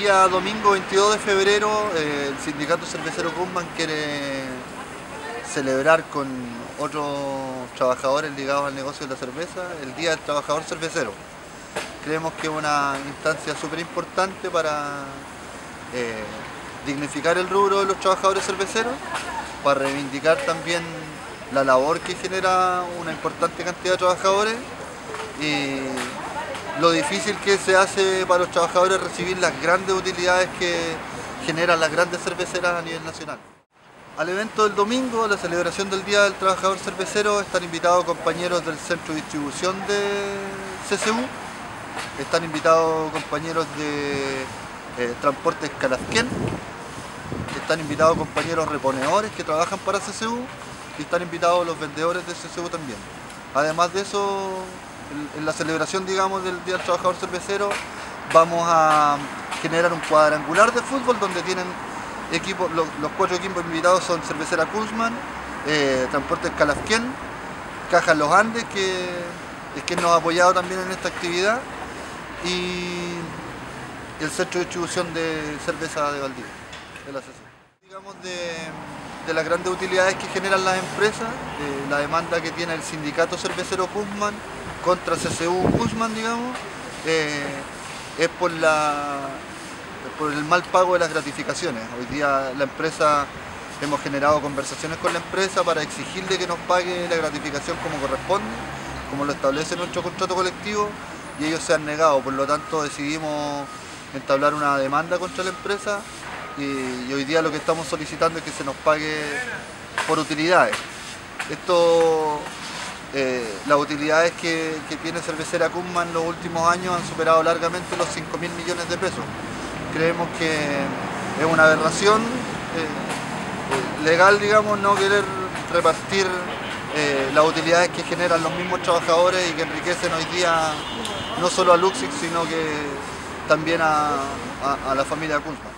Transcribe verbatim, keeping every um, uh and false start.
día domingo veintidós de febrero eh, el sindicato cervecero Kussmann quiere celebrar con otros trabajadores ligados al negocio de la cerveza el Día del Trabajador Cervecero. Creemos que es una instancia súper importante para eh, dignificar el rubro de los trabajadores cerveceros, para reivindicar también la labor que genera una importante cantidad de trabajadores y lo difícil que se hace para los trabajadores recibir las grandes utilidades que generan las grandes cerveceras a nivel nacional. Al evento del domingo, a la celebración del Día del Trabajador Cervecero, están invitados compañeros del Centro de Distribución de C C U, están invitados compañeros de eh, Transportes Calafquén, están invitados compañeros reponedores que trabajan para C C U y están invitados los vendedores de C C U también. Además de eso, en la celebración, digamos, del Día del Trabajador Cervecero, vamos a generar un cuadrangular de fútbol donde tienen equipos, los, los cuatro equipos invitados son Cervecera Kussmann, eh, Transportes Calafquén, Cajas Los Andes, que es quien nos ha apoyado también en esta actividad, y el Centro de Distribución de Cerveza de Valdivia, de la C C U. Digamos de, de las grandes utilidades que generan las empresas, eh, la demanda que tiene el sindicato cervecero Kussmann contra C C U Kussmann, digamos, eh, es por, la, por el mal pago de las gratificaciones. Hoy día la empresa, hemos generado conversaciones con la empresa para exigirle que nos pague la gratificación como corresponde, como lo establece nuestro contrato colectivo, y ellos se han negado. Por lo tanto, decidimos entablar una demanda contra la empresa y, y hoy día lo que estamos solicitando es que se nos pague por utilidades. Esto, Eh, las utilidades que, que tiene Cervecera Kussmann en los últimos años han superado largamente los cinco mil millones de pesos. Creemos que es una aberración eh, eh, legal, digamos, no querer repartir eh, las utilidades que generan los mismos trabajadores y que enriquecen hoy día no solo a Luxix, sino que también a, a, a la familia Kussmann.